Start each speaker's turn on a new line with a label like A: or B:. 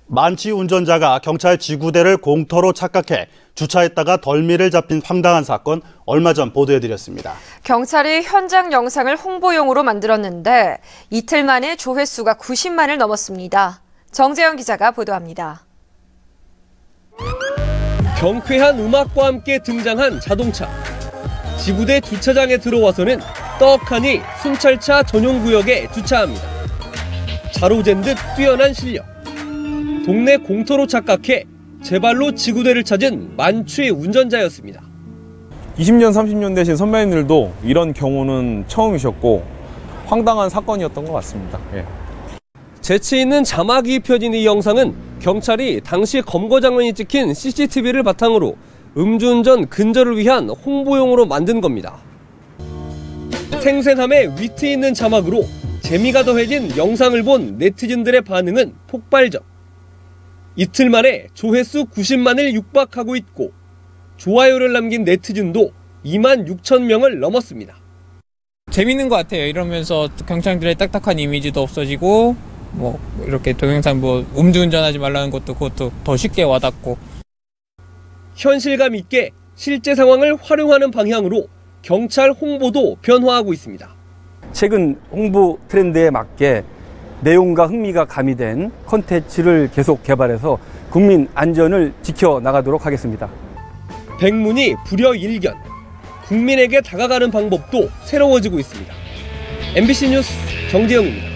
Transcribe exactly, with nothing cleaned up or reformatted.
A: 만취 운전자가 경찰 지구대를 공터로 착각해 주차했다가 덜미를 잡힌 황당한 사건 얼마 전 보도해드렸습니다.
B: 경찰이 현장 영상을 홍보용으로 만들었는데 이틀 만에 조회수가 구십만을 넘었습니다. 정재영 기자가 보도합니다.
C: 경쾌한 음악과 함께 등장한 자동차. 지구대 주차장에 들어와서는 떡하니 순찰차 전용 구역에 주차합니다. 자로잰 듯 뛰어난 실력. 동네 공터로 착각해 제발로 지구대를 찾은 만취 운전자였습니다.
D: 이십 년, 삼십 년 되신 선배님들도 이런 경우는 처음이셨고 황당한 사건이었던 것 같습니다. 예.
C: 재치 있는 자막이 펴진 이 영상은 경찰이 당시 검거 장면이 찍힌 씨씨티비를 바탕으로 음주운전 근절을 위한 홍보용으로 만든 겁니다. 생생함에 위트 있는 자막으로 재미가 더해진 영상을 본 네티즌들의 반응은 폭발적. 이틀 만에 조회수 구십만을 육박하고 있고 좋아요를 남긴 네티즌도 이만 육천 명을 넘었습니다.
E: 재밌는 것 같아요. 이러면서 경찰들의 딱딱한 이미지도 없어지고 뭐 이렇게 동영상 뭐 음주운전하지 말라는 것도 그것도 더 쉽게 와닿고.
C: 현실감 있게 실제 상황을 활용하는 방향으로 경찰 홍보도 변화하고 있습니다.
F: 최근 홍보 트렌드에 맞게 내용과 흥미가 가미된 콘텐츠를 계속 개발해서 국민 안전을 지켜나가도록 하겠습니다.
C: 백문이 불여일견, 국민에게 다가가는 방법도 새로워지고 있습니다. 엠비씨 뉴스 정재영입니다.